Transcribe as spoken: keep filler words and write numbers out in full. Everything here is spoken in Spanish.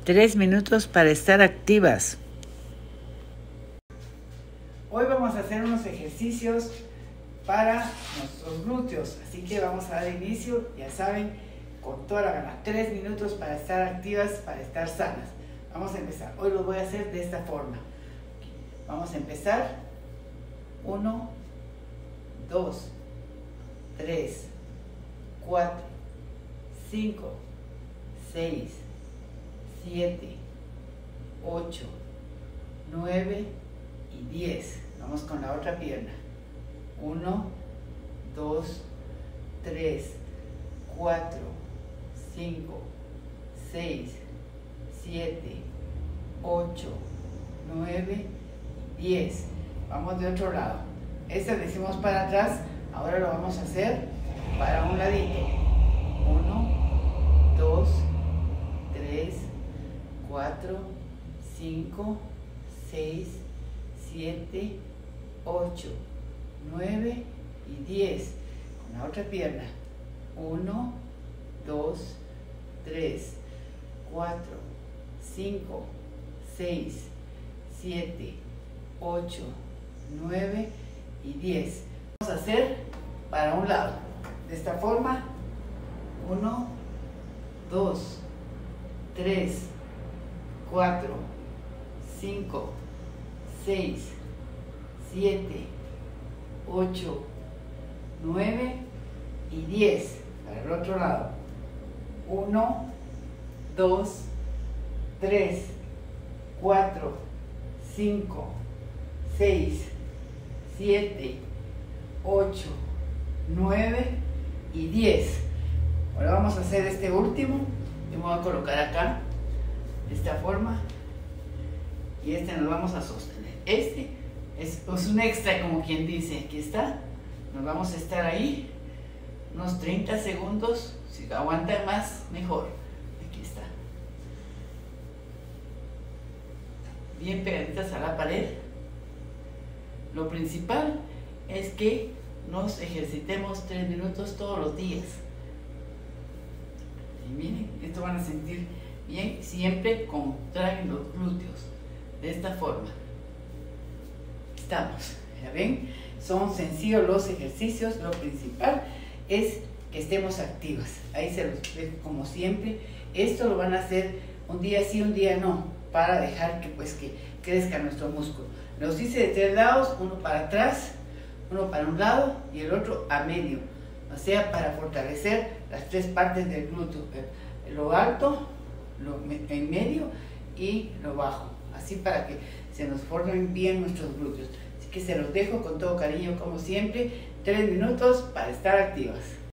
Tres minutos para estar activas. Hoy vamos a hacer unos ejercicios para nuestros glúteos, así que vamos a dar inicio, ya saben, con toda la gana. Tres minutos para estar activas, para estar sanas. Vamos a empezar. Hoy lo voy a hacer de esta forma. Vamos a empezar. Uno, dos, tres, cuatro, cinco, seis, siete, ocho, nueve y diez. Vamos con la otra pierna. uno, dos, tres, cuatro, cinco, seis, siete, ocho, nueve y diez. Vamos de otro lado. Este lo hicimos para atrás, ahora lo vamos a hacer para un ladito. uno, dos, tres, cuatro, cinco, seis, siete, ocho, nueve y diez. Con la otra pierna. uno, dos, tres, cuatro, cinco, seis, siete, ocho, nueve y diez. Vamos a hacer para un lado. De esta forma. uno, dos, tres, cuatro, cinco, seis, siete, ocho, nueve y diez. Para el otro lado. uno, dos, tres, cuatro, cinco, seis, siete, ocho, nueve y diez. Ahora vamos a hacer este último. Yo me voy a colocar acá de esta forma y este nos vamos a sostener. Este es, es un extra, como quien dice. Aquí está. Nos vamos a estar ahí unos treinta segundos. Si aguanta más, mejor. Aquí está. Bien pegaditas a la pared. Lo principal es que nos ejercitemos tres minutos todos los días. Y miren, esto van a sentir bien. Siempre contraen los glúteos. De esta forma. Estamos. ¿Ya ven? Son sencillos los ejercicios. Lo principal es que estemos activas. Ahí se los dejo como siempre. Esto lo van a hacer un día sí, un día no, para dejar que pues que crezca nuestro músculo. Los hice de tres lados, uno para atrás, uno para un lado y el otro a medio. O sea, para fortalecer las tres partes del glúteo. Lo alto, lo en medio y lo bajo. Así para que se nos formen bien nuestros glúteos. Así que se los dejo con todo cariño como siempre. Tres minutos para estar activas.